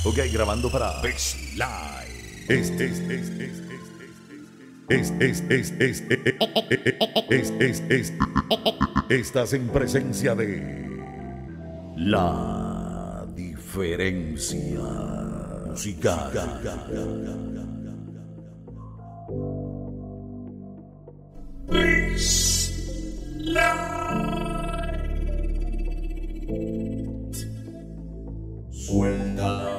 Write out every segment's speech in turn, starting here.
Ok, grabando para Bex Live. Estás en presencia de La Diferencia Musical. Bex Live. Suelta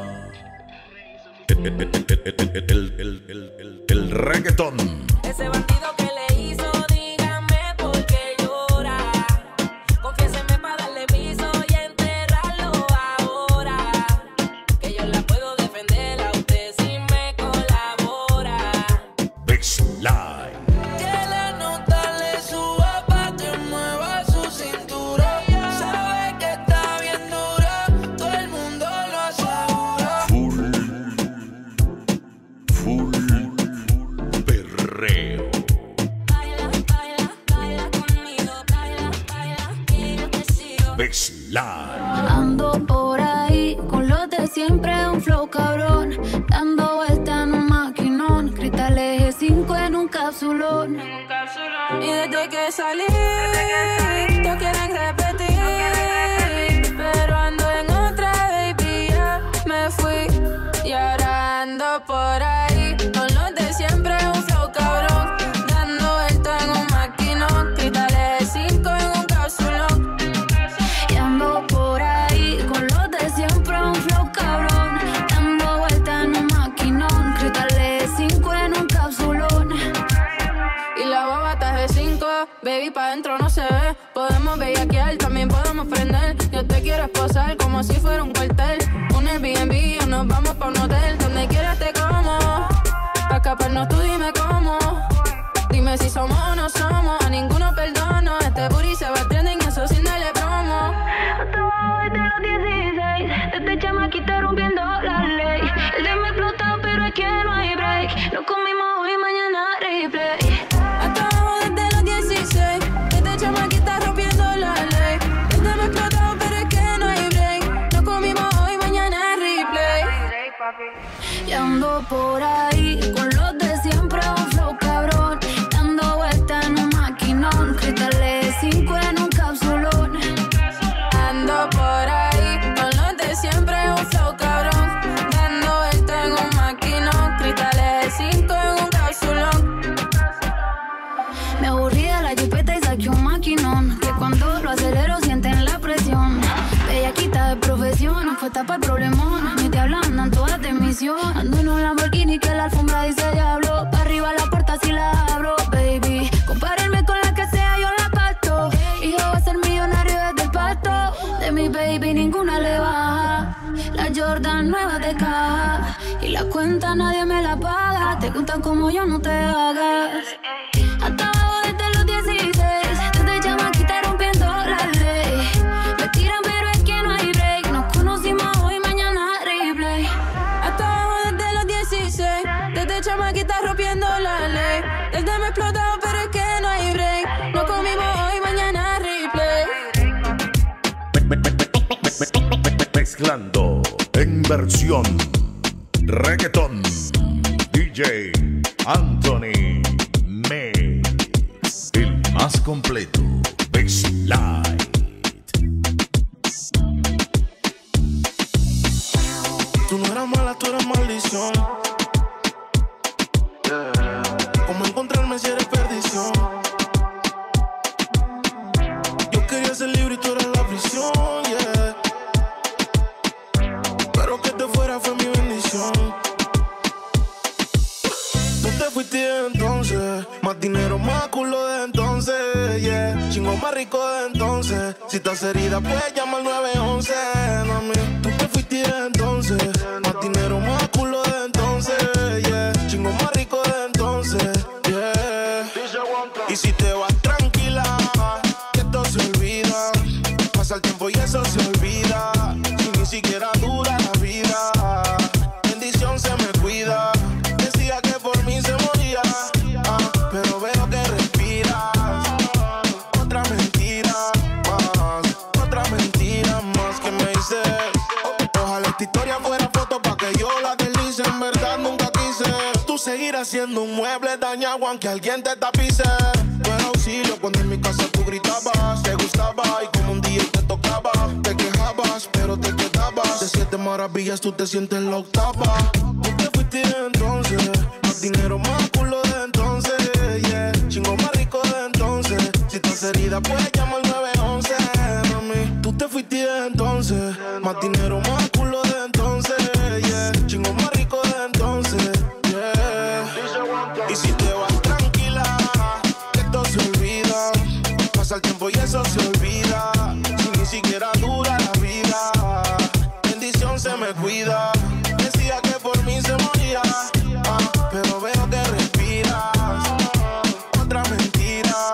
el reggaetón. Ese bandido que le hizo, dígame por qué llora. Confiéseme para darle piso y enterrarlo ahora. Que yo la puedo defender a usted si me colabora. Bex Live. Que la nota le suba pa' que mueva su cintura. Sabe que está bien dura, todo el mundo lo asegura. Full perreo. Baila, baila, baila conmigo. Baila, baila, y yo te sigo. Bex Live. Ando por ahí con los de siempre, un flow cabrón, dando vuelta en un maquinón, cristales G5 en un capsulón. Y desde que salí, todos quieren repetir, pero ando en otra, baby, ya me fui. Y ahora ando por ahí con los de siempre, un flow cabrón, dando vuelta en un maquinón, cristales 5 en un capsulón. Y ando por ahí con los de siempre, un flow cabrón, dando vuelta en un maquinón, cristales 5 en un capsulón. Y la baba está de 5, baby, pa' dentro no se ve. Podemos bellaquear, también podemos prender. Yo te quiero esposar como si fuera un cuartel. Un Airbnb o nos vamos pa' un hotel. Donde quieras te como, pa' escaparnos tú dime cómo. Dime si somos o no somos, a ninguno perdono. Este booty se va trending, eso sin darle promo. Hasta abajo desde los 16, desde chamaquita rompiendo la ley. El de me explotó, pero es que no hay break. Lo comimos hoy, mañana replay. Hasta abajo desde los 16, desde chamaquita rompiendo la ley. Desde me explotó, pero es que no hay break. Nos comimos hoy, mañana replay. Y ando por ahí con los de siempre, un flow cabrón, dando vuelta en un maquinón, cristales 5 en un capsulón. Ando por ahí con los de siempre, un flow cabrón, dando vuelta en un maquinón, cristales 5 en un capsulón. Me aburrí de la jipeta y saqué un maquinón, que cuando lo acelero sienten la presión. Bellaquita de profesión, no fue tapa el problemón. Ni te hablan, andan todas de misión. Ando en un Lamborghini que la alfombra dice diablo. Pa' arriba la puerta si la abro, baby. Compárenme con la que sea, yo la pacto. Hijo va a ser millonario desde el pasto. De mi baby ninguna le baja. La Jordan nueva de caja. Y la cuenta nadie me la paga. Te gustan como yo, no te hagas. Hasta abajo desde los 16, desde chamaquita rompiendo la ley. Me tiran pero es que no hay break. Nos conocimos hoy, mañana replay. Hasta abajo desde los 16, desde chamaquita rompiendo la ley. Desde me explotó, pero es que no hay break. Nos comimos hoy, mañana replay. Mezclando en versión reggaetón. DJ Anthony Mix, el más completo. Bex Live. Tú no eras mala, tú eras maldición. ¿Cómo encontrarme si eres perdición? Yo quería ser libre y tú eras la prisión, yeah. Pero que te fuera fue mi bendición. Tú te fuiste de entonces, más dinero, más culo de entonces, yeah. Chingo más rico de entonces. Si estás herida, puedes llamar 911, mami. Tú te fuiste de entonces, más dinero, más culo de entonces, yeah. Chingo más rico de entonces, yeah. Y si te vas tranquila, que esto se olvida. Pasa el tiempo y eso se olvida. Si ni siquiera dura la vida, bendición se me cuida. Decía que por mí se moría, pero veo que respiras. Otra mentira más que me dices. Ojalá esta historia fuera foto pa' que seguir haciendo un mueble dañado aunque alguien te tapice. Tu era auxilio cuando en mi casa tú gritabas. Te gustaba y como un día te tocaba. Te quejabas pero te quedabas. De 7 maravillas tú te sientes la octava. Tú te fuiste entonces. Más dinero, más culo de entonces, yeah. Chingo más rico de entonces. Si estás herida puedes llamar al 911, mami. Tú te fuiste entonces. Más dinero, más culo de entonces, yeah. Chingo más rico de entonces, yeah. Y si te vas tranquila, que esto se olvida. Pasa el tiempo y eso se olvida. Si ni siquiera dura la vida, bendición se me cuida. Decía que por mí se moría, pero veo que respiras. Otra mentira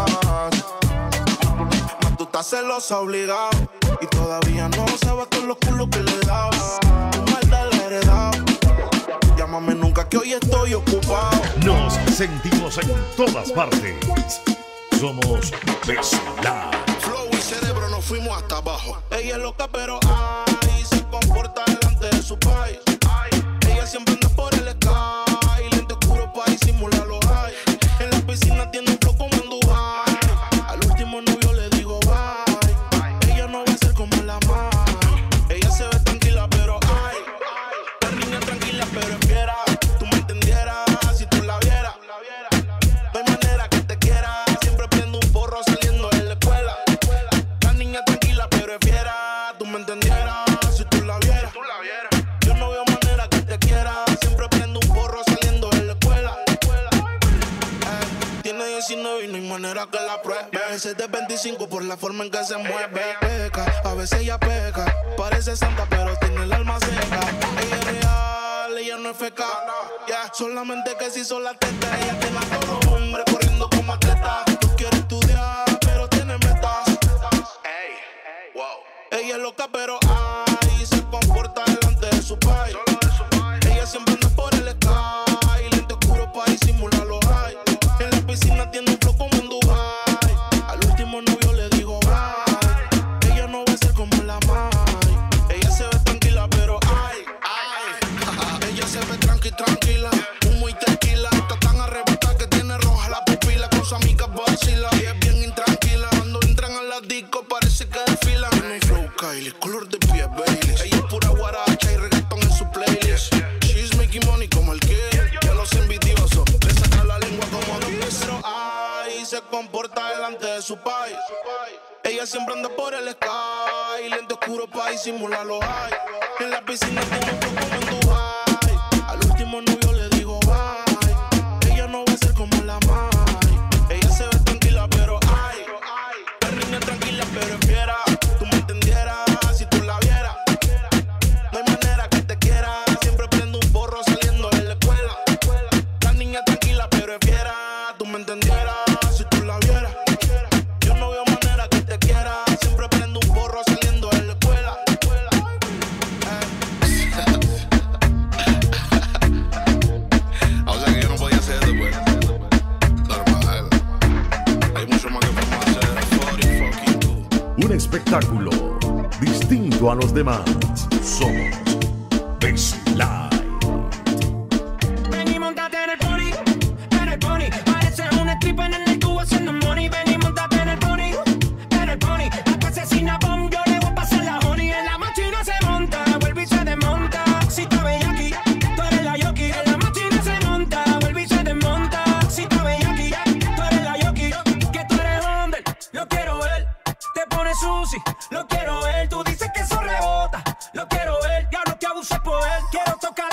más tú estás celosa obligado. Y todavía no sabes todos los culos que le daba. Tu maldad la he heredado. Llámame nunca que hoy estoy ocupado. Nos sentimos en todas partes. Somos Best Life. Flow y cerebro nos fuimos hasta abajo. Ella es loca pero ay, se comporta delante de su país. Ella siempre anda por el sky. Lente oscuro pa' disimular los high. En la piscina tiene un flow como en Dubai. Al último novio le digo bye. Ella no va a ser como la Mai. Ella se ve tranquila pero ay, la niña tranquila pero es fiera. Tú me entendieras si tú la vieras. No hay manera que te quiera. Siempre prendo un porro saliendo de la escuela. La niña tranquila pero es fiera. Tú me entendieras si tú la vieras. Yo no veo manera que te quiera. Siempre prendo un porro saliendo de la escuela. Tiene 19 y no hay manera que la pruebe. A veces de 25 por la forma en que se mueve. Peca, a veces ella peca. Parece santa pero tiene el alma seca. Ella es real, ella no es feca. Yeah, solamente que si son las tetas. Ella tiene a todo hombre corriendo como atleta. Tú quieres estudiar pero tiene metas. Ella es loca pero ay, se comporta delante de su país. Ella siempre anda por el sky. Lente oscuro pa' disimular los high. En la piscina tiene un flow como en Dubai. Al último novio le digo bye. Ella no va a ser como la Mai. Ella se ve tranquila pero ay. Ella se ve tranquila. Humo y tequila. Está tan arrebatada que tiene roja la pupila. Con su amiga vacila. Ella es bien intranquila. Cuando entran a la disco parece que desfilan. Tiene flow Kylie, color de piel Baileys. Ella es pura guaracha y reggaetón en su playlist. She's making money como el que a los envidiosos le saca la lengua como dos pesos. Pero ay, se comporta delante de su país. Ella siempre anda por el sky. Lente oscuro pa' disimular los high. En la piscina tiene un flow como en Dubai. Al último novio le digo bye. Ella no va a ser como la Mai. Ella se ve tranquila pero ay, la niña tranquila pero es fiera. Tú me entendieras si tú la vieras. No hay manera que te quiera. Siempre prendo un porro saliendo de la escuela. La niña tranquila pero es fiera. Tú me entendieras si tú la vieras. Yo no veo manera que te quiera. Siempre prendo un porro saliendo de la escuela. O sea que yo no podía hacer esto, pues. Normal. Hay mucho más que podemos hacer. Un espectáculo distinto a los demás. Somos Best Life. Ven y montate en el pony, parece un stripper en el tubo haciendo money. Ven y montate en el pony, la que asesina bomb, yo le voy a pasar la honey. En la máquina se monta, vuelve y se desmonta. Si está bellaquí, tú eres la yoki. En la máquina se monta, vuelve y se desmonta. Si está bellaquí, tú eres la yoki. Que tú eres hombre, lo quiero ver. Te pones sushi, lo quiero ver. Tú dices que eso rebota, lo quiero ver. Diablo que abuses por él, quiero tocar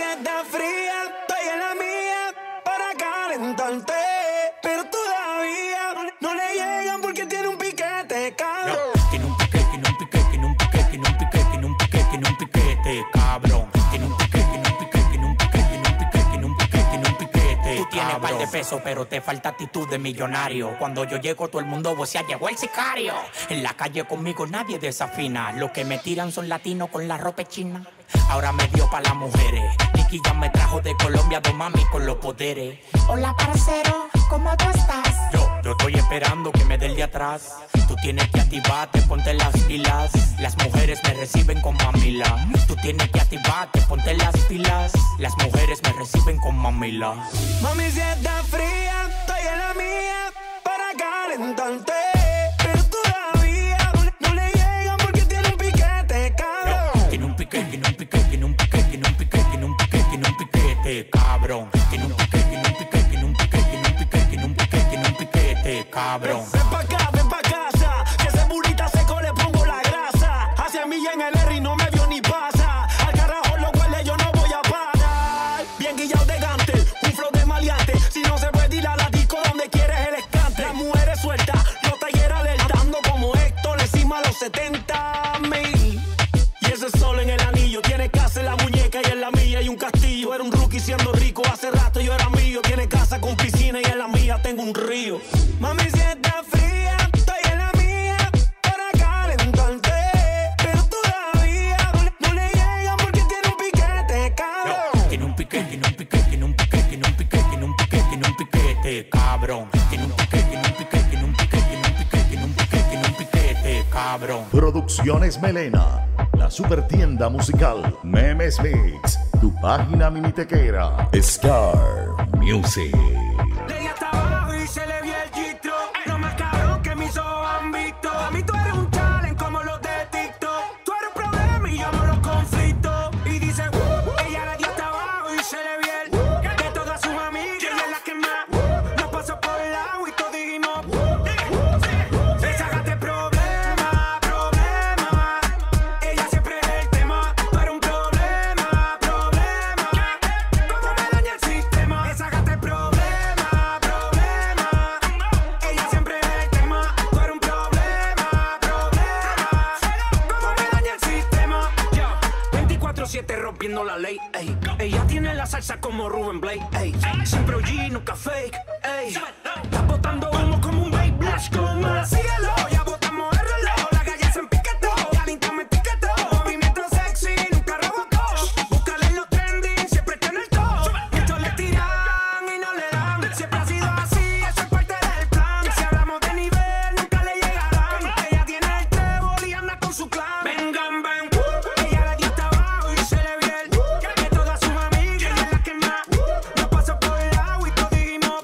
si está fría, estoy en la mía para calentarte. Pero todavía no le llegan porque tiene un piquete, cabrón. Tiene un piquete, tiene un piquete, tiene un piquete, tiene un piquete, tiene un piquete, tiene un piquete, cabrón. Tiene un piquete, tiene un piquete, tiene un piquete, tiene un piquete, tiene un piquete, tiene un piquete. Tú tienes par de pesos, pero te falta actitud de millonario. Cuando yo llego, todo el mundo vocea, llegó el sicario. En la calle conmigo nadie desafina. Los que me tiran son latinos con la ropa china. Ahora me dio pa' las mujeres. Nicky ya me trajo de Colombia dos mami con los poderes. Hola, parcero, ¿cómo tú estás? Yo estoy esperando que me dé el de atrás. Tú tienes que activarte, ponte las pilas. Las mujeres me reciben con mamila. Tú tienes que activarte, ponte las pilas. Las mujeres me reciben con mamila. Mami, si está fría, estoy en la mía para calentarte. Pero todavía no le llegan porque tiene un piquete, cabrón. Tiene un piquete, tiene un piquete, tiene un piquete, tiene un piquete, tiene un piquete, tiene un piquete, cabrón. Tiene un piquete, tiene un piquete, tiene un piquete, tiene un piquete, tiene un piquete, tiene un piquete, cabrón. Ven pa' casa, que ese burrita seco le pongo la grasa. Hacia mí en el R y no me vio ni pasa. Al carajo los guardias yo no voy a parar. Bien guillado de gante, un flow de maleante. Si no se puede ir a la disco donde quieres el escante. Las mujeres sueltas, los talleres alertando como Héctor encima a los 70,000. Y ese sol en el anillo, tiene casa en la muñeca y en la mía hay un castillo. Era un rookie siendo rico, hace rato yo era mío. Tiene casa con piscina y en la mía tengo un río. Mami, si está fría, estoy en la mía para calentarte. Pero todavía no le llegan porque tiene un piquete, cabrón. Tiene un piquete, tiene un piquete, tiene un piquete, tiene un piquete, tiene un piquete, tiene un piquete, cabrón. Tiene un piquete, tiene un piquete, tiene un piquete, tiene un piquete, tiene un piquete, tiene un piquete, cabrón. Producciones Melena, la super tienda musical Memes Mix, tu página minitequera Star Music. Le di hasta abajo y se le vio el gistro. Lo más cabrón que mis ojos han visto. A mí tú eres un challenge como los de TikTok. Tú eres un problema y yo amo los conflictos. Y dice, ella le dio hasta abajo y se le vio el de todas sus amigas. Ella es la que más nos pasó por el lado y todos dijimos, sácate problema, problema. Ella siempre es el tema. Tú eres un problema, problema. ¿Cómo me daña el sistema? Sácate problema, problema. Ella siempre es el tema. Tú eres un problema, problema. ¿Cómo me daña el sistema? Yo, 24/7 rompiendo la ley, ey. Ella tiene la salsa como Rubén Blade, ey. Siempre OG, nunca fake, ey. Está botando humo como un babe blush, como la cielo. Ya botamos el reloj, la calle se empiquetó. Calentamos me etiquetó, movimiento sexy, nunca rebotó. Búscale en los trending, siempre está en el top. Muchos le tiran y no le dan. Siempre ha sido así, eso es parte del plan. Si hablamos de nivel, nunca le llegarán. Ella tiene el trébol y anda con su clan. Vengan, ven, ella le dio hasta abajo y se le vio el de todas sus amigas. Ella es la que más nos pasó por el lado y todos dijimos,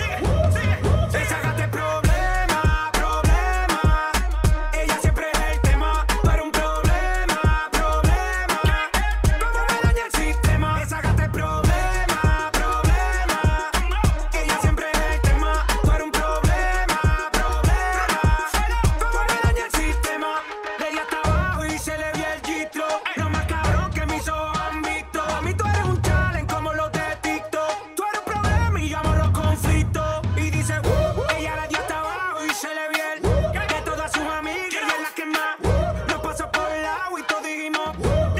sácate problema, problema. Ella siempre es el tema. Tú eres un problema, problema. ¿Cómo me daña el sistema? Sácate problema, problema. Ella siempre es el tema. Tú eres un problema, problema. ¿Cómo me daña el sistema? Le di hasta abajo y se le vio el gistro. Lo más cabrón que mis ojos han visto. A mí tú eres un challenge como los de TikTok. Tú eres un problema y yo amo los conflictos. Y dice, ella le dio hasta abajo y se le vio el de todas sus amigas. Ella es la que más nos pasó por el lado y todos dijimos,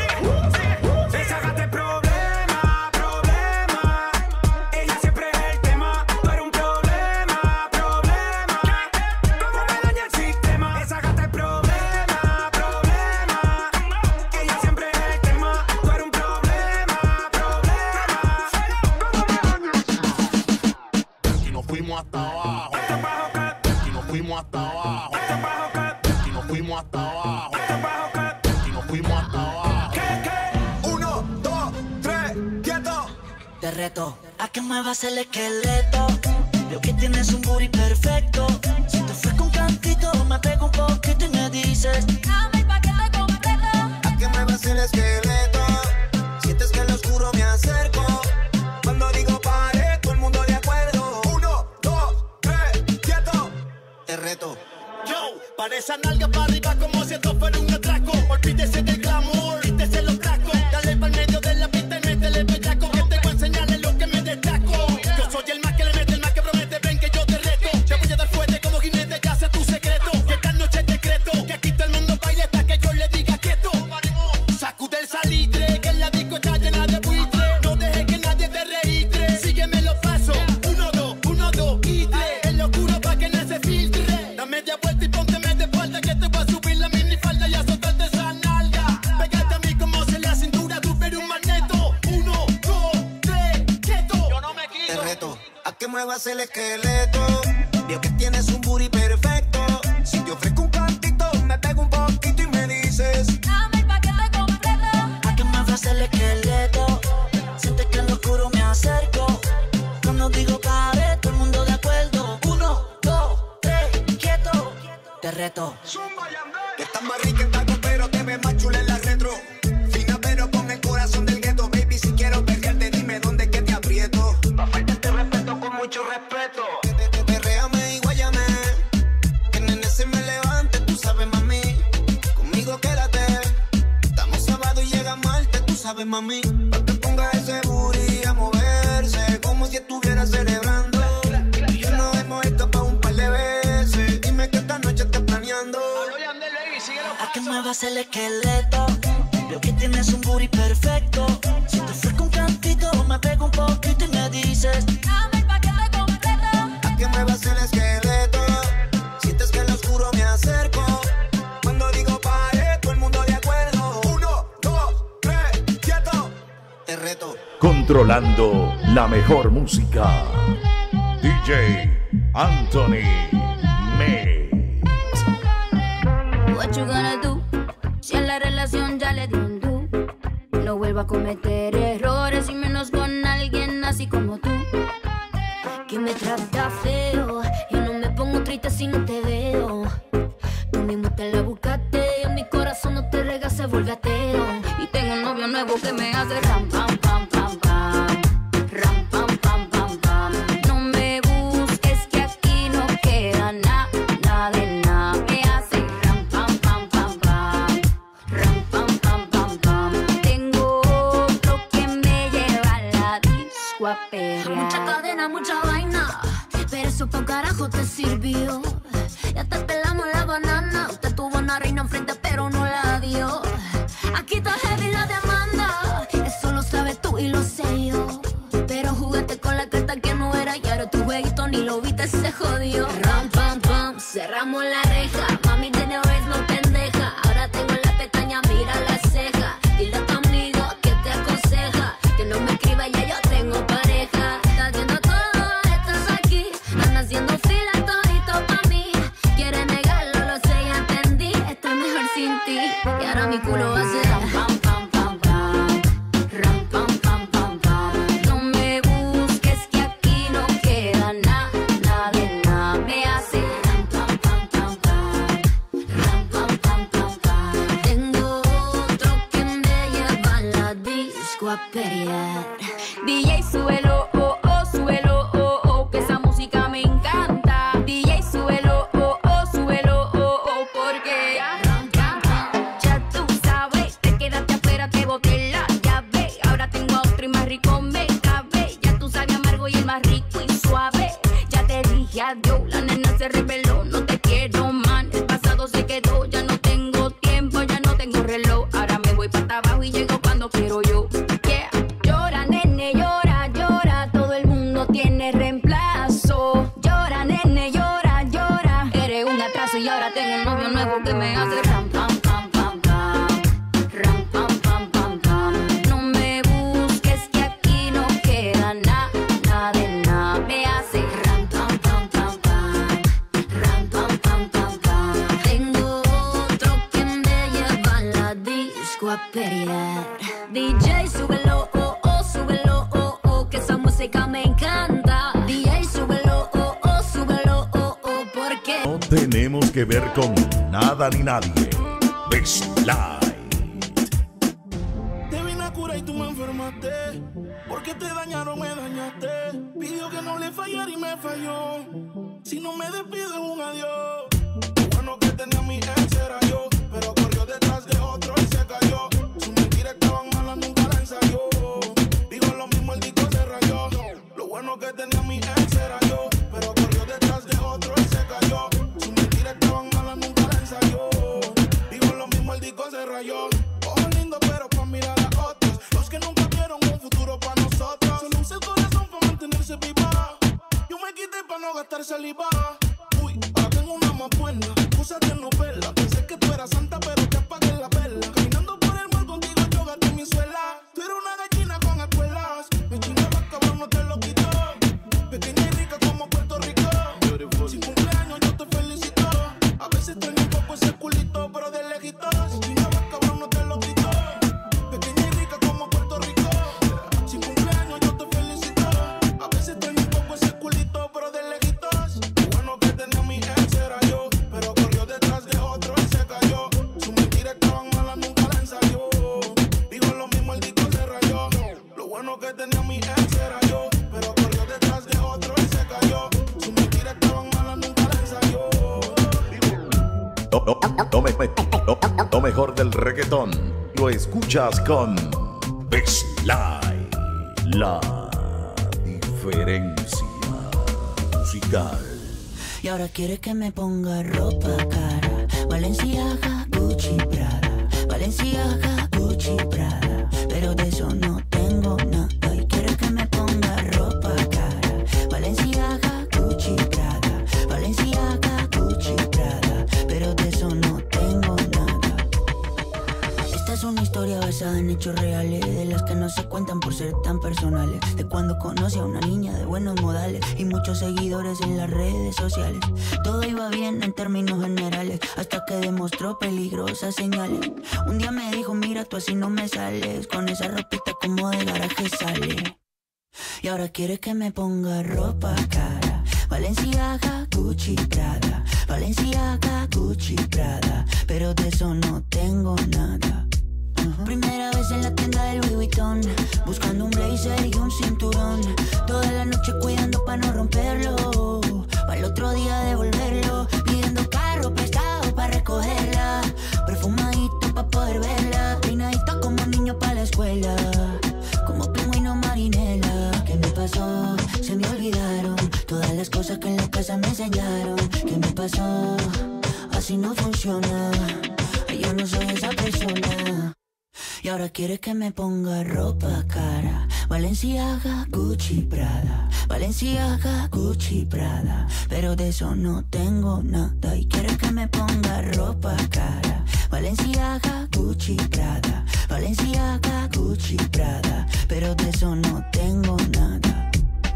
sácate problema, problema. Ella siempre es el tema. Tú eres un problema, problema. ¿Cómo me daña el sistema? Sácate problema, problema. Ella siempre es el tema. Tú eres un problema, problema. ¿Cómo me daña el sistema? Y nos fuimos hasta abajo. Esto es bajo cut, Y nos fuimos hasta abajo. esto es bajo cut, Y nos fuimos hasta abajo. esto es bajo cut. Y nos fuimos hasta abajo. ¿Qué? 1, 2, 3, quieto. Te reto a que muevas el esqueleto. Veo que tienes un booty perfecto. Si te fue con cantito, me pego un poquito y me dices, Dame el paquete completo. A que muevas el esqueleto. Sientes que en lo oscuro me acerco. Cuando digo pare, todo el mundo de acuerdo. 1, 2, 3, quieto. Te reto. Yo, para esa nalga para arriba como si esto fuera un atraco. Olvídese del glamour, quítese los tracos. Dale pa'l medio de la pista y métele bella muevas el esqueleto. Veo que tienes un booty perfecto. Si te ofrezco un cantito, me pego un poquito y me dices: dame el paquete completo. A que muevas el esqueleto. Sientes que en lo oscuro me acerco. Cuando digo pare, todo el mundo de acuerdo. 1, 2, 3, quieto. Te reto. Que estás más rica en taco, pero te ves más chula en la retro. Fina pero con el corazón del gueto. Baby, si quiero perderte, dime dónde que te aprieto. Pa' faltarte respeto con mucho respeto. Perréame y guáyame. Que nene se me levante, tú sabes, mami. Conmigo quédate. Estamos sábado y llega martes, tú sabes, mami. Pa' que ponga ese booty a moverse, como si estuviera celebrando. Y yo nos hemos escapado un par de veces. Dime que esta noche estás planeando. A que muevas el esqueleto. Veo que tienes un booty perfecto. Si te ofrezco un cantito, me pego un poquito y me dices: dame el paquete completo. A que muevas el esqueleto. Sientes que en lo oscuro me acerco. Cuando digo pare, todo el mundo de acuerdo. 1, 2, 3, quieto. Te reto. Controlando la mejor música. DJ Anthony Mix. What you gonna do? Si en la relación ya le di un do. No vuelvo a cometer errores y menos con alguien así como tú, que me trata feo. Yo no me pongo triste si no te veo. Tú mismo te la buscaste. En mi corazón no te rega, se vuelve ateo. Y tengo un novio nuevo que me hace ram, pam, pam, pam, pam. Ram, pam, pam, pam, pam. No me busques que aquí no queda nada, nada de nada. Me hace ram, pam, pam, pam, pam. Ram, pam, pam, pam, pam. Tengo otro que me lleva a la disco a perrear. Mucha cadena, mucha vaina, pero eso pa' carajo te sirvió. Ya te pelamos la banana. Usted tuvo una reina enfrente pero no la dio. Aquí está heavy la demanda. Eso lo sabes tú y lo sé yo. Pero jugaste con la carta que no era. Y ahora tu jueguito ni lo viste, se jodió. Ram, pam, pam, cerramos la reja. Mami tiene vez no pendeja. Ahora tengo la pestaña, mira la ceja. Dile a tu amigo que te aconseja que no me escriba, ya yo tengo pareja. Estás viendo todo, estás aquí. Anda haciendo fila todito pa' mí. Quiere negarlo, lo sé, ya entendí. Estoy mejor sin ti. Y ahora mi culo hace ram, pam, pam, pam, pam. Ram, pam, pam, pam, pam. No me busques que aquí no queda nada, nada de nada. Me hace ram, pam, pam, pam, pam. Ram, pam, pam, pam, pam. Tengo otro que me lleva a la disco a pelear. DJ, súbelo, oh, oh, súbelo, oh, oh, que esa música me encanta. DJ, súbelo, oh, oh, súbelo, oh, oh, porque ram, pam, pam. Ya tú sabes, te quedaste afuera, te boté la llave. Ahora tengo otro y más rico me cabe. Ya tú sabes amargo y el más rico y suave. Ya te dije adiós, la nena se rebeló. No te quiero, man, el pasado se quedó. Ya no tengo tiempo, ya no tengo reloj. Ahora me voy para abajo y llego cuando quiero yo. Yeah. Llora, nene, llora, llora. Todo el mundo tiene reemplazo. Llora, nene, llora, llora. Eres un atraso y ahora tengo un novio nuevo que me hace ram, pam, pam, pam, pam. Ram, pam, pam, pam, pam. No me busques que aquí no queda nada, nada de nada. Me hace ram, pam, pam, pam, pam. Ram, pam, pam, pam, pam. Tengo otro que me lleva a la disco a pelear. DJ, súbelo, oh, oh, súbelo, oh, oh, que esa música me encanta. DJ, súbelo, oh, oh, súbelo, oh, oh, porque No tenemos que ver con nada ni nadie. Best Light. Te vine a curar y tú me enfermaste. Porque te dañaron, me dañaste. Pidió que no le fallara y me falló. Si no me despides, un adiós. Lo bueno que tenía mi ex era yo. Pero corrió detrás de otro y se cayó. Sus mentiras estaban malas, nunca la ensayó. Digo lo mismo, el disco se rayó. Lo bueno que tenía mi ex era yo. Pero corrió detrás de otro y se cayó. Sus mentiras estaban malas, nunca la ensayó. Digo lo mismo, el disco se rayó. Ojo lindo, pero pa' mirar a otros. Los que nunca vieron un futuro pa' nosotros. Solo usa el corazón pa' mantenerse viva. Yo me quité pa' no gastar saliva. Uy, ahora tengo una más buena. Cosas de novela. Pensé que tú eras santa, pero te apagué la vela. Caminando por el mar contigo, yo gasté mi suela. Tú eres una gallina con espuelas. Mi chingada cabrón no te lo quito. Pequeña y rica mejor del reggaetón lo escuchas con Bassline, la diferencia musical. Y ahora quiere que me ponga ropa cara. Balenciaga, Gucci, Prada. Balenciaga, Gucci, Prada. Pero de eso no tengo nada. Y quiere que me ponga ropa cara. Balenciaga, Gucci, Prada. Balenciaga, Gucci, Prada. Pero de eso no tengo nada. Esta es una historia basada en hechos reales, de las que no se cuentan por ser tan personales. De cuando conocí a una niña de buenos modales y muchos seguidores en las redes sociales. Todo iba bien en términos generales, hasta que demostró peligrosas señales. Un día me dijo, mira, tú así no me sales, con esa ropita como de garaje sale. Y ahora quiere que me ponga ropa cara. Valenciaga, Gucci, Prada. Valenciaga, Gucci, Prada. Pero de eso no tengo nada. Primera vez en la tienda del Louis Vuitton, buscando un blazer y un cinturón. Toda la noche cuidando pa' no romperlo, para otro día devolverlo. Pidiendo carro prestado pa' recogerla, perfumadito pa' poder verla. Peinadito como niño pa' la escuela, como pingüino marinela. ¿Qué me pasó? Se me olvidaron todas las cosas que en la casa me enseñaron. ¿Qué me pasó? Así no funciona, yo no soy esa persona. Y ahora quiere que me ponga ropa cara. Balenciaga, Gucci, Prada. Balenciaga, Gucci, Prada. Pero de eso no tengo nada. Y quiere que me ponga ropa cara. Valenciaga, Gucci, Prada. Valenciaga, Gucci, Prada. Pero de eso no tengo nada.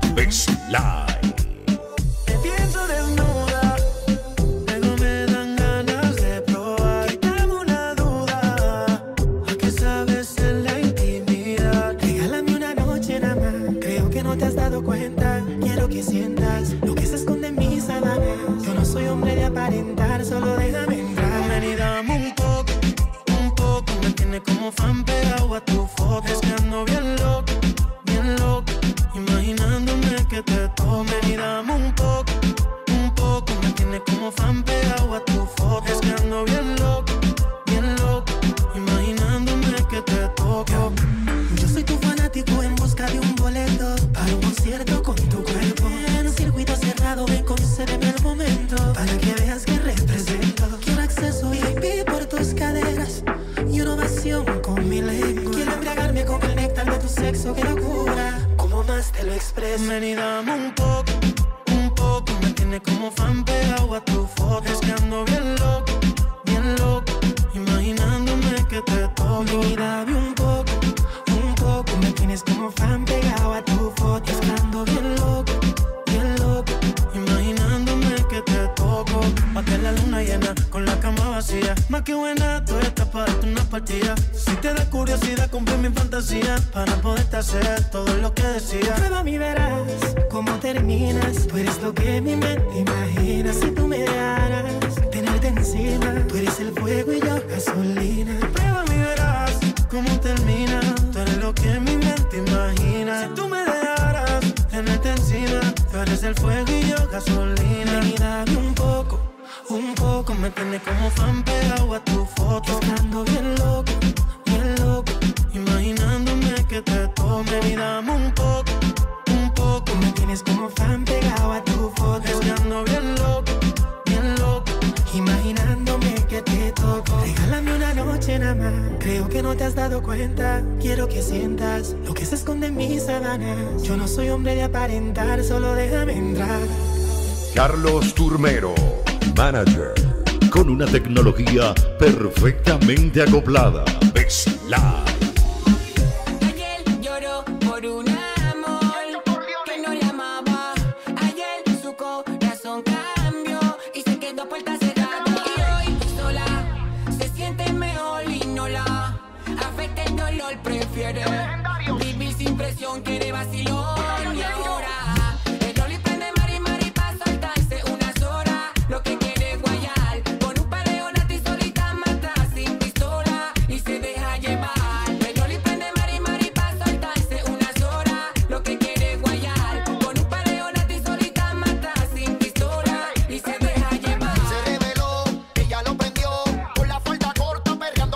Bassline. Me pienso desnuda, luego me dan ganas de probar. Quítame una duda, ¿a qué sabes en la intimidad? Regálame una noche nada más, creo que no te has dado cuenta. Quiero que sientas lo que se esconde en mis sábanas. Yo no soy hombre de aparentar, solo déjame entrar. Ven y dame un poco, me tiene como fan pegado a tu foto. Es que ando bien loco, imaginándome que te tome. Y dame un poco, me tiene como fan pegado a tu foto. Es que ando bien loco, imaginándome que te toco. Yo soy tu fanático en busca de un boleto para un concierto con tu cuerpo. En un circuito cerrado, ven, concédeme el momento para que veas que represento. Quiero acceso VIP por tus caderas y una ovación con mi lengua. Quiero embriagarme con el néctar de tu sexo, qué locura. ¿Cómo más te lo expreso? Ven y dame un poco, me tiene como fan pegado a tu foto. Es que ando bien loco, imaginándome que te toco. Ven y dame un poco, me tienes como fan pegado a tu foto. Es que ando bien loco, imaginándome que te toco. Pa' que la luna llena con la cama vacía. Más que buena, tú estás para darte una partida. Si te da curiosidad, compré mi fantasía para poderte hacer todo lo que decía. Prueba mi verás cómo terminas. Tú eres lo que mi mente imagina. Si tú me dejaras tenerte encima, tú eres el fuego y yo gasolina. Prueba mi verás cómo termina. Tú eres lo que mi mente imagina. Si tú me dejaras tenerte encima, tú eres el fuego y yo gasolina. Y dame un poco, me tiene como fan pegado a tu foto. Estando bien loco, imaginándome que te tome. Y dame un poco, me tienes como fan pegado a tu foto. Estando bien loco, imaginándome que te toco. Regálame una noche nada más, creo que no te has dado cuenta. Quiero que sientas lo que se esconde en mis sábanas. Yo no soy hombre de aparentar, solo déjame entrar. Carlos Turmero, manager, con una tecnología perfectamente acoplada. Bassline. Ayer lloró por un amor que no le amaba. Ayer su corazón cambió y se quedó a puerta cerrada. Y hoy sola se siente mejor y no la afecta el dolor. Prefiere vivir sin presión, quiere vacilón. Y ahora Se reveló, ella lo prendió, con la falda corta perreando.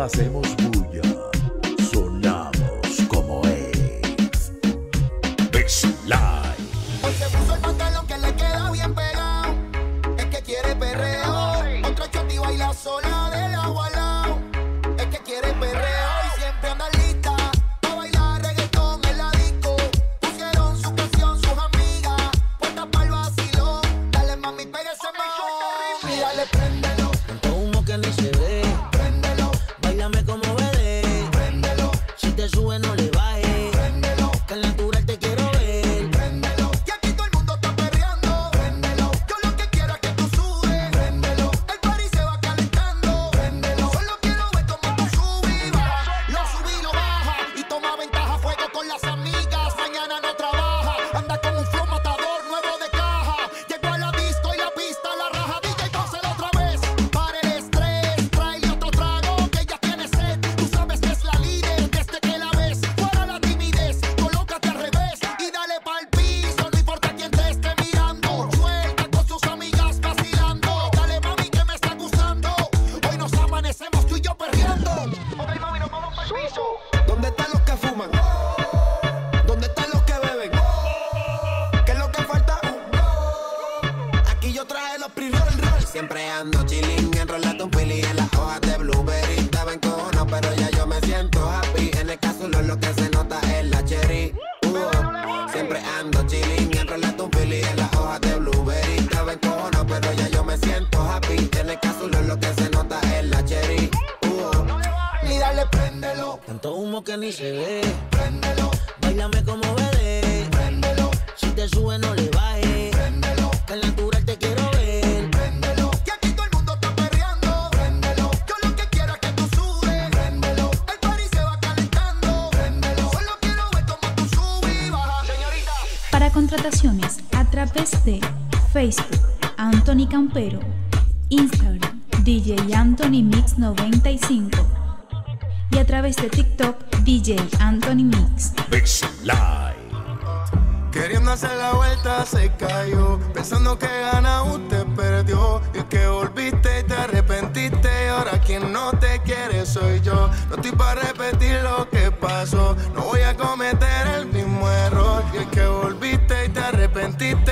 hacemos bulla, sonamos como es. Baseline. Hoy se puso el pantalón que le queda bien pegado. Es que quiere perreo. Otra shot y baila sola del agua al lado. Es que quiere perreo y siempre anda lista pa' bailar reggaetón en la disco. Pusieron su canción sus amigas, puesta pa'l vacilón. Dale mami, pégase más. Y dale, préndelo. Tanto humo que ni se ve. Préndelo. Báilame como bebé. Préndelo. Si te sube no le bajes. Préndelo. Que al natural te quiero ver. Préndelo. Y aquí todo el mundo está perreando. Préndelo. Yo lo que quiero es que tú subes. Préndelo. El party se va calentando. Préndelo. Solo quiero ver cómo tú subes y bajas. Lo subí y lo baja. Y toma ventaja, fuego con las amigas. Mañana no trabaja. Anda con un flow matador nuevo de caja. Llegó a la disco y la pista la raja. DJ, pónselo otra vez. Para el estrés. Tráele otro trago que ella tiene sed. Tú sabes que es la líder desde que la ves. Fuera la timidez. Colócate al revés y dale pa'l piso. No importa quién te esté mirando. Suelta con sus amigas vacilando. Dale mami que me está acusando. Hoy nos amanecemos tú y yo perreando. Ok mami, nos vamos pa'l piso. ¿Dónde están los que fuman? ¿Dónde están los que beben? ¿Qué es lo que falta? Aquí yo traje los pre-roll. Siempre ando chilling, enrolando un pili en las hojas de blueberry. Estaba en cojones, pero ya yo me siento happy. En el caso lo que se nota es la cherry. Siempre ando chilling, enrolando un pili en las hojas de blueberry. Estaba en cojones, pero ya yo me siento happy. En el caso lo que se nota es la cherry. Y dale, préndelo. Tanto humo que ni se ve. Préndelo. Báilame como bebé. Préndelo. Si te sube no le bajes. Préndelo. Que al natural te quiero ver. Préndelo. Y aquí todo el mundo está perreando. Préndelo. Yo lo que quiero es que tú subes. Préndelo. El party se va calentando. Préndelo. Solo quiero ver cómo tú subes y bajas. Señorita. Para contrataciones a través de Facebook, Anthony Campero, Instagram, DJ Anthony Mix 95 y a través de TikTok, DJ Anthony Mix. Baseline. Queriendo hacer la vuelta se cayó, pensando que gana usted perdió. Y es que volviste y te arrepentiste y ahora quien no te quiere soy yo. No estoy para repetir lo que pasó, no voy a cometer el mismo error. Y es que volviste y te arrepentiste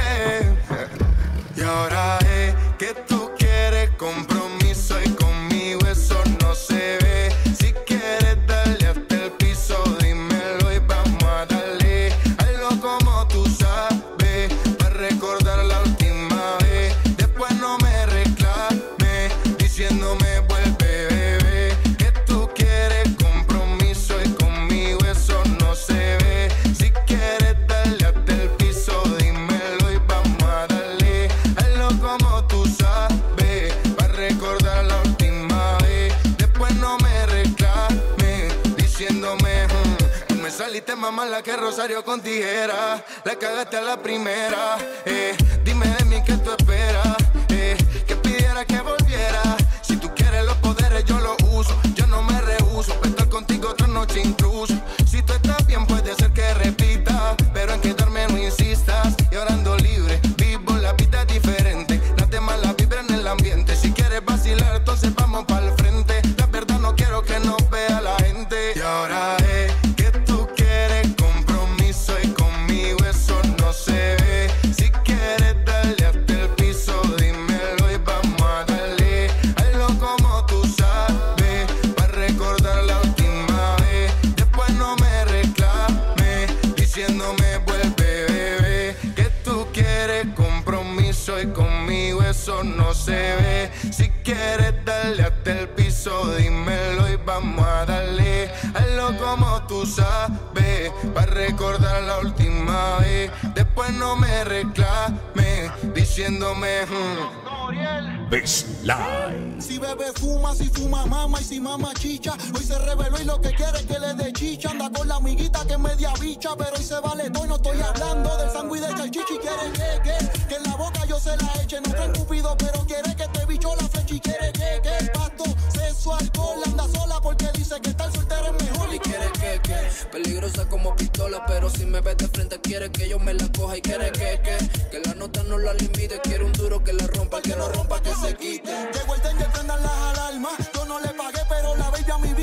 y ahora es que tú quieres compromiso y conmigo eso no se ve. Si quieres darle hasta el piso, dímelo y vamos a darle. Hazlo como tú sabes, para recordar la última vez. Después no me reclames, diciéndome vuelve, bebé. Que tú quieres compromiso y conmigo eso no se ve. Si quieres darle hasta el piso, dímelo y vamos a darle. Hazlo como tú sabes, para recordar la última vez. Después no me reclames, diciéndome tú me saliste más mala que Rosario con tijera. La cagaste a la primera. Dime de mí qué tú esperas. Que pidiera que volviera. Si tú quieres los poderes yo los uso. Yo no me rehuso, para estar contigo otra noche incluso. Si tú estás bien puede ser que repita, pero en quedarme no insistas. Y ahora ando libre, vivo la vida diferente. No te mala vibra en el ambiente. Si quieres vacilar entonces vamos para el frente. La verdad no quiero que nos vea la gente. Y ahora es que tú quieres compromiso y conmigo eso no se ve. Si quieres darle hasta el piso, dímelo y vamos a darle. Hazlo como tú sabes, para recordar la última vez. Después no me reclames, diciéndome vuelve, bebé. Que tú quieres compromiso y conmigo eso no se ve. Si quieres darle hasta el piso, dímelo y vamos a darle. Hazlo como tú sabes, para recordar la última vez. Después no me reclames, diciéndome Baseline. Si bebe fuma, si fuma mama y si mama chicha. Hoy se reveló y lo que quiere es que le dé chicha. Anda con la amiguita que es media bicha, pero hoy se vale todo y no estoy hablando del sándwich de chalchichi. Quiere que en la boca yo se la eche. No trae cupido, pero quiere que te bicho la flecha. Y quiere que pasto, sexo, alcohol. Anda sola porque dice que estar soltera es mejor. Y quiere que peligrosa como pistola, pero si me ves de frente quiere que yo me la coja. Y quiere que la nota no la limite. Quiere un duro que la rompa, el que no rompa que se quite. Llegó el danger, prendan las alarmas. Yo no le pagué, pero la baby a mi vida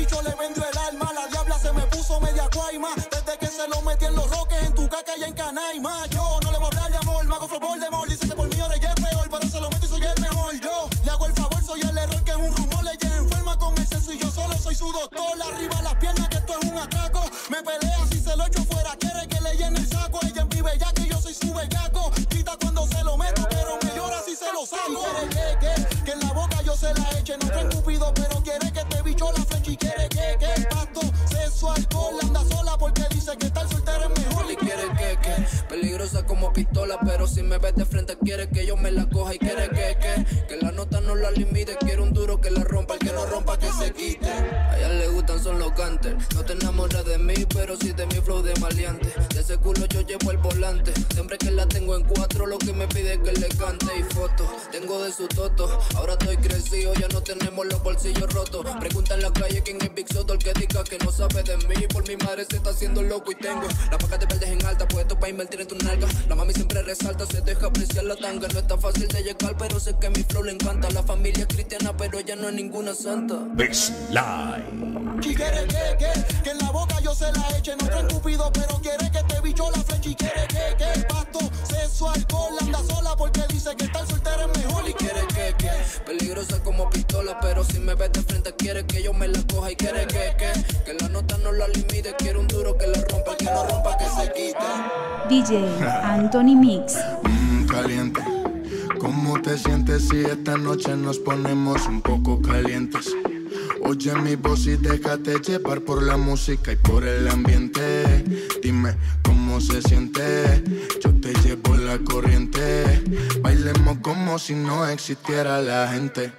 bicho le vendió el alma. La diabla se me puso media guayma. Desde que se lo metí en los roques, en tu caca y en Canaima. Yo no le voy a hablar de amor, mago fue Voldemort. Dice que por mí ahora ya es peor, pero se lo meto y soy el mejor. Yo le hago el favor, soy el error que es un rumor. Ella enferma con el sexo y yo solo soy su doctor. Arriba las piernas que esto es un atraco. Me pelea si se lo echo fuera, quiere que le llene el saco. Ella vive ya que yo soy su bellaco. Grita cuando se lo meto, pero me llora si se lo saco. Quiere que en la boca yo se la eche. No trae cupido, pero quiere que te bicho la flecha. Y quiere que pasto, sexo, alcohol. Anda sola porque dice que estar soltera es mejor. Y quiere que peligrosa como pistola, pero si me ves de frente quiere que yo me la coja. Y quiere que la nota no la limite. Quiere un duro que la rompa, el que no rompa que se quite. A ella le gustan son los canters. No te enamoras de mí, pero sí de mi flow de maleante. De ese culo yo llevo el volante. Siempre que la tengo en 4, lo que me pide es que le cante. Y fotos, tengo de su toto. Ahora estoy crecido, ya no tenemos los bolsillos rotos. Pregunta en la calle quién es Big Soto. El que diga que no sabe de mí, por mi madre se está haciendo loco. Y tengo la paca de verdes en alta, puesto pa' invertir en tu nalga. La mami siempre resalta, se deja apreciar la tanga. No está fácil de llegar, pero sé que mi flow le encanta. La familia es cristiana, pero ella no es ninguna santa. Best Live. Y quiere que en la boca yo se la eche. No trae cupido, pero quiere que te bicho la flecha. Y quiere que pasto, sexo, alcohol. Anda sola porque dice que estar soltera es mejor. Y quiere que peligrosa como pistola, pero si me ves de frente quiere que yo me la coja. Y quiere que la nota no la limite. Quiere un duro que la rompa, el que no rompa que se quite. DJ Anthony Mix. Caliente. ¿Cómo te sientes si esta noche nos ponemos un poco calientes? Oye mi voz y déjate llevar por la música y por el ambiente. Dime cómo se siente, yo te llevo la corriente. Bailemos como si no existiera la gente.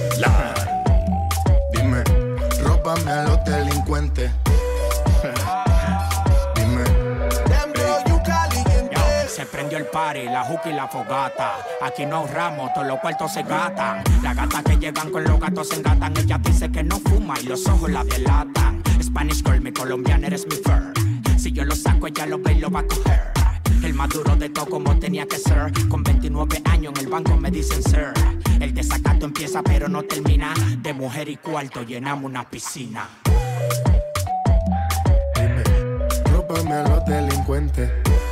Dime, róbame a los delincuentes. Se prendió el party, la juca y la fogata. Aquí no ahorramos, todos los cuartos se gatan. Las gatas que llegan con los gatos se engatan. Ella dice que no fuma y los ojos la delatan. Spanish girl, mi colombiana eres mi fur. Si yo lo saco, ella lo ve y lo va a coger. El más duro de todo como tenía que ser. Con 29 años en el banco me dicen sir. El desacato empieza pero no termina. De mujer y cuarto llenamos una piscina. Dime, róbame a los delincuentes.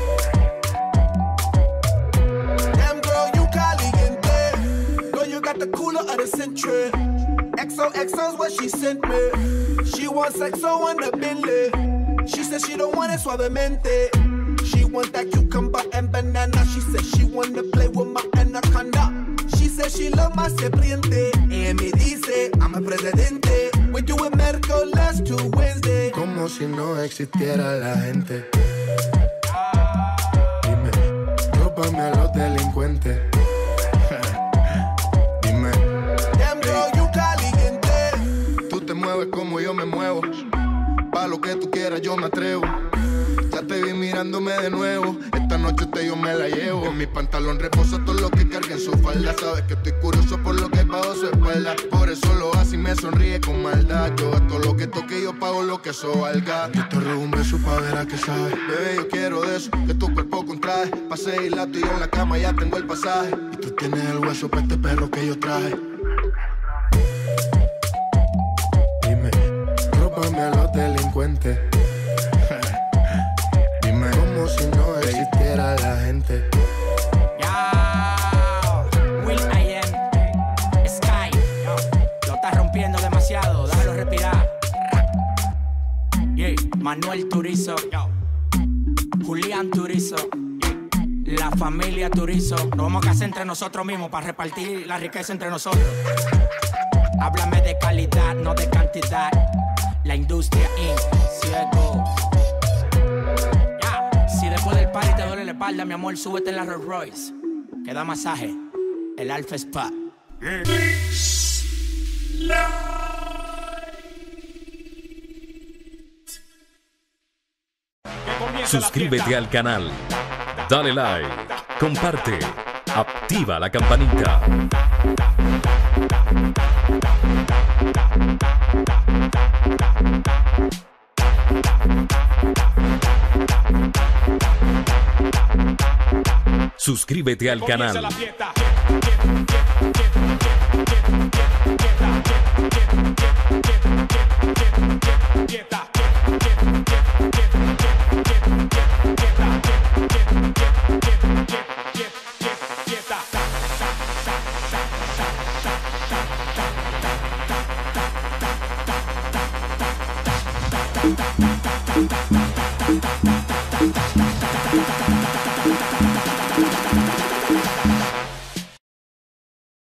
Got the cooler of the century. XOXO's what she sent me. She wants XO on the Bentley. She said she don't want it suavemente. She want that cucumber and banana. She said she wanna play with my anaconda. She said she love my serpiente. And me dice, I'm a presidente. We do it miércoles to Wednesday. Como si no existiera la gente. Dime, róbame a los delincuentes. Como yo me muevo, pa' lo que tú quieras yo me atrevo. Ya te vi mirándome de nuevo. Esta noche yo me la llevo. En mi pantalón reposa todo lo que carga en su falda. Sabes que estoy curioso por lo que pago su espalda. Por eso lo hace y me sonríe con maldad. Yo gasto lo que toque, yo pago lo que eso valga. Yo te robo un beso pa' ver a qué sabe. Bebé, yo quiero de eso, que tu cuerpo contrae. Pasé y la tuya en la cama, ya tengo el pasaje. Y tú tienes el hueso pa' este perro que yo traje. Róbame a los delincuentes. Dime, como si no existiera la gente. Will I am Sky. Lo estás rompiendo demasiado, déjalo respirar. Manuel Turizo, Julián Turizo, la familia Turizo. Nos vamos a casar entre nosotros mismos para repartir la riqueza entre nosotros. Háblame de calidad, no de cantidad. La industria ciego. Si después del party te duele la espalda, mi amor, súbete en la Rolls Royce. Que da masaje, el Alpha Spa. Suscríbete al canal, dale like, comparte, activa la campanita. Suscríbete al canal. Thank you.